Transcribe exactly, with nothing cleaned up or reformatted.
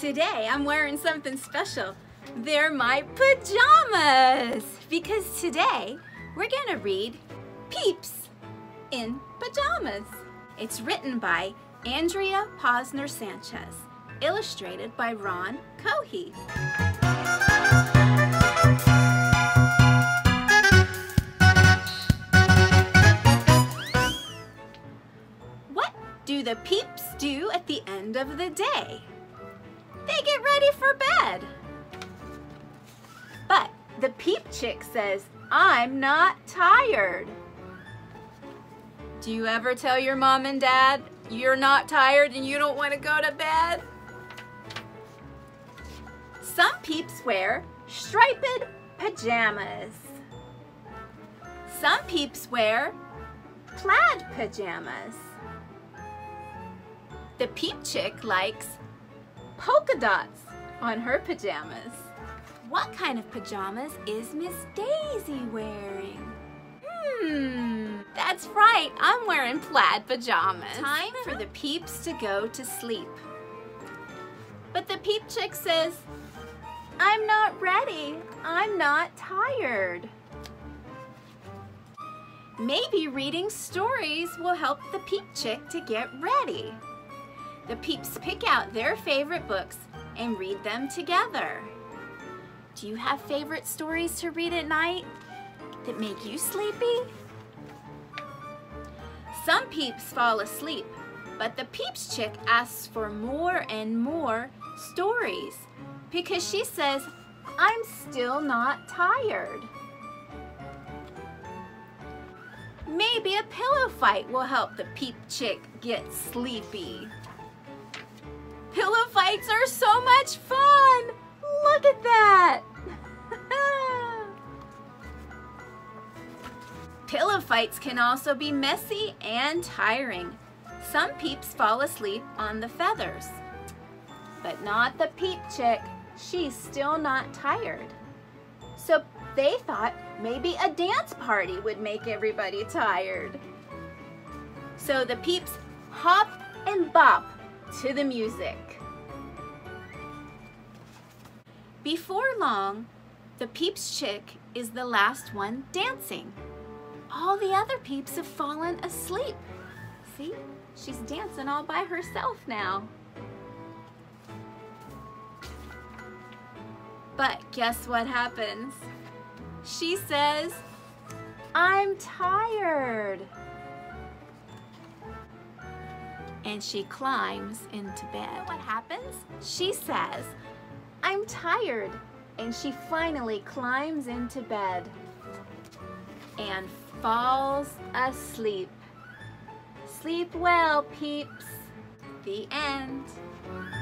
Today I'm wearing something special. They're my pajamas because today we're gonna read Peeps in Pajamas. It's written by Andrea Posner Sanchez, illustrated by Ron Cohey. What do the Peeps do at the end of the day? They get ready for bed. But the Peep chick says, "I'm not tired." Do you ever tell your mom and dad you're not tired and you don't want to go to bed? Some Peeps wear striped pajamas. Some Peeps wear plaid pajamas. The Peep chick likes polka dots on her pajamas. What kind of pajamas is Miz Daisy wearing? Hmm, that's right, I'm wearing plaid pajamas. Time for the Peeps to go to sleep. But the Peep chick says, "I'm not ready, I'm not tired." Maybe reading stories will help the Peep chick to get ready. The Peeps pick out their favorite books and read them together. Do you have favorite stories to read at night that make you sleepy? Some Peeps fall asleep, but the Peeps chick asks for more and more stories because she says, "I'm still not tired." Maybe a pillow fight will help the Peep chick get sleepy. Pillow fights are so much fun! Look at that! Pillow fights can also be messy and tiring. Some Peeps fall asleep on the feathers, but not the Peep chick. She's still not tired. So they thought maybe a dance party would make everybody tired. So the Peeps hop and bop to the music. Before long, the Peeps chick is the last one dancing. All the other Peeps have fallen asleep. See, she's dancing all by herself now. But guess what happens? She says, "I'm tired." And she climbs into bed. What happens? She says, "I'm tired," and she finally climbs into bed and falls asleep. Sleep well, Peeps. The end.